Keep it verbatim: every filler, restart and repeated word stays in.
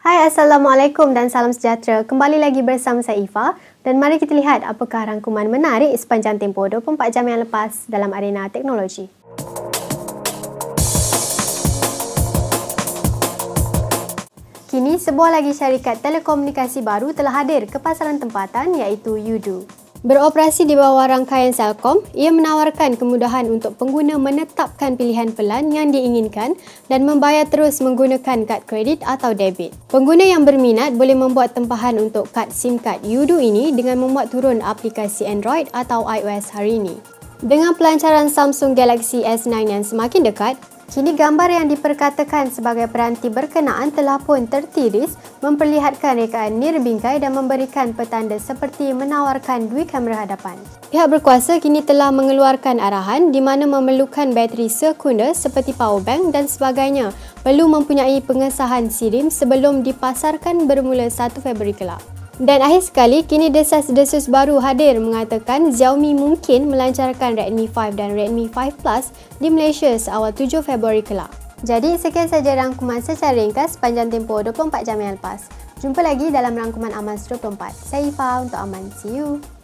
Hai, Assalamualaikum dan salam sejahtera. Kembali lagi bersama saya Ifa dan mari kita lihat apakah rangkuman menarik sepanjang tempoh dua puluh empat jam yang lepas dalam arena teknologi. Kini, sebuah lagi syarikat telekomunikasi baru telah hadir ke pasaran tempatan iaitu Udu. Beroperasi di bawah rangkaian Celcom, ia menawarkan kemudahan untuk pengguna menetapkan pilihan pelan yang diinginkan dan membayar terus menggunakan kad kredit atau debit. Pengguna yang berminat boleh membuat tempahan untuk kad SIM card Udu ini dengan memuat turun aplikasi Android atau iOS hari ini. Dengan pelancaran Samsung Galaxy S sembilan yang semakin dekat, kini gambar yang diperkatakan sebagai peranti berkenaan telah pun tertiris memperlihatkan rekaan nirbingkai dan memberikan petanda seperti menawarkan dua kamera hadapan. Pihak berkuasa kini telah mengeluarkan arahan di mana memerlukan bateri sekunda seperti power bank dan sebagainya perlu mempunyai pengesahan SIRIM sebelum dipasarkan bermula satu Februari kelak. Dan akhir sekali, kini desas-desus baru hadir mengatakan Xiaomi mungkin melancarkan Redmi lima dan Redmi lima Plus di Malaysia seawal tujuh Februari kelak. Jadi, sekian saja rangkuman secara ringkas sepanjang tempoh dua puluh empat jam yang lepas. Jumpa lagi dalam rangkuman Aman dua puluh empat. Saya Ifa untuk Aman. See you!